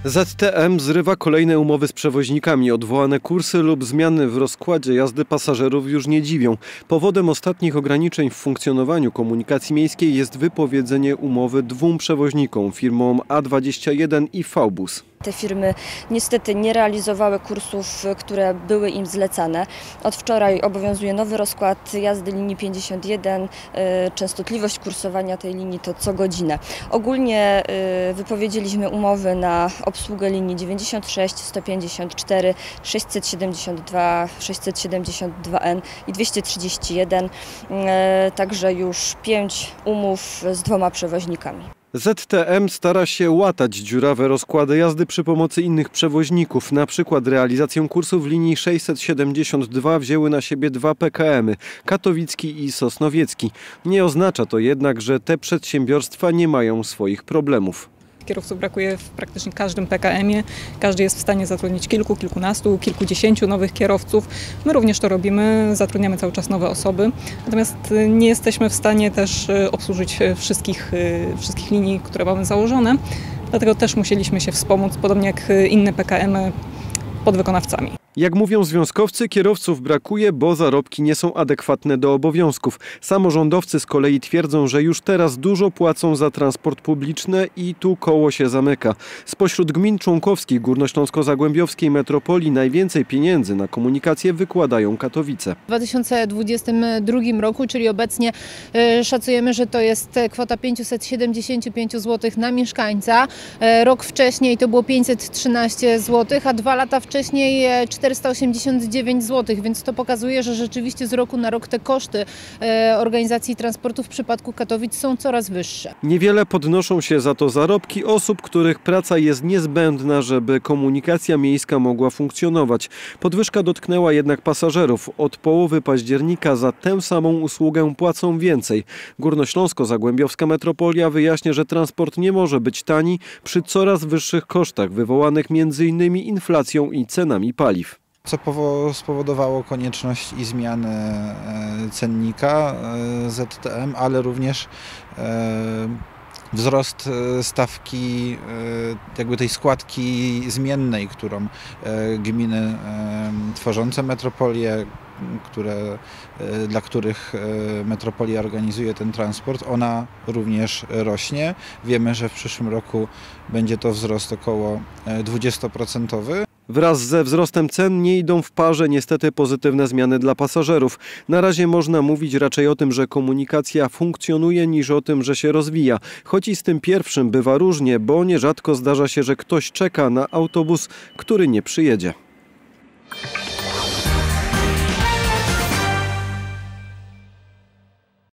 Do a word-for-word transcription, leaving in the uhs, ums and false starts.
Z T M zrywa kolejne umowy z przewoźnikami. Odwołane kursy lub zmiany w rozkładzie jazdy pasażerów już nie dziwią. Powodem ostatnich ograniczeń w funkcjonowaniu komunikacji miejskiej jest wypowiedzenie umowy dwóm przewoźnikom, firmom A dwadzieścia jeden i V-Bus. Te firmy niestety nie realizowały kursów, które były im zlecane. Od wczoraj obowiązuje nowy rozkład jazdy linii pięćdziesiąt jeden. Częstotliwość kursowania tej linii to co godzinę. Ogólnie wypowiedzieliśmy umowy na obsługę linii dziewięćdziesiąt sześć, sto pięćdziesiąt cztery, sześćset siedemdziesiąt dwa, sześćset siedemdziesiąt dwa N i dwieście trzydzieści jeden. Także już pięć umów z dwoma przewoźnikami. Z T M stara się łatać dziurawe rozkłady jazdy przy pomocy innych przewoźników. Na przykład realizację kursów linii sześćset siedemdziesiąt dwa wzięły na siebie dwa P K M y, katowicki i sosnowiecki. Nie oznacza to jednak, że te przedsiębiorstwa nie mają swoich problemów. Kierowców brakuje w praktycznie każdym P K M ie. Każdy jest w stanie zatrudnić kilku, kilkunastu, kilkudziesięciu nowych kierowców. My również to robimy, zatrudniamy cały czas nowe osoby. Natomiast nie jesteśmy w stanie też obsłużyć wszystkich, wszystkich linii, które mamy założone. Dlatego też musieliśmy się wspomóc, podobnie jak inne P K M y, podwykonawcami. Jak mówią związkowcy, kierowców brakuje, bo zarobki nie są adekwatne do obowiązków. Samorządowcy z kolei twierdzą, że już teraz dużo płacą za transport publiczny i tu koło się zamyka. Spośród gmin członkowskich Górnośląsko-Zagłębiowskiej metropolii najwięcej pieniędzy na komunikację wykładają Katowice. W dwa tysiące dwudziestym drugim roku, czyli obecnie e, szacujemy, że to jest kwota pięćset siedemdziesiąt pięć złotych na mieszkańca. E, rok wcześniej to było pięćset trzynaście złotych, a dwa lata wcześniej e, czterysta osiemdziesiąt dziewięć złotych, więc to pokazuje, że rzeczywiście z roku na rok te koszty e, organizacji transportu w przypadku Katowic są coraz wyższe. Niewiele podnoszą się za to zarobki osób, których praca jest niezbędna, żeby komunikacja miejska mogła funkcjonować. Podwyżka dotknęła jednak pasażerów. Od połowy października za tę samą usługę płacą więcej. Górnośląsko-Zagłębiowska metropolia wyjaśnia, że transport nie może być tani przy coraz wyższych kosztach wywołanych między innymi inflacją i cenami paliw. Co spowodowało konieczność i zmiany cennika Z T M, ale również wzrost stawki jakby tej składki zmiennej, którą gminy tworzące metropolię, które, dla których metropolia organizuje ten transport, ona również rośnie. Wiemy, że w przyszłym roku będzie to wzrost około dwudziestoprocentowy. Wraz ze wzrostem cen nie idą w parze niestety pozytywne zmiany dla pasażerów. Na razie można mówić raczej o tym, że komunikacja funkcjonuje, niż o tym, że się rozwija. Choć i z tym pierwszym bywa różnie, bo nierzadko zdarza się, że ktoś czeka na autobus, który nie przyjedzie.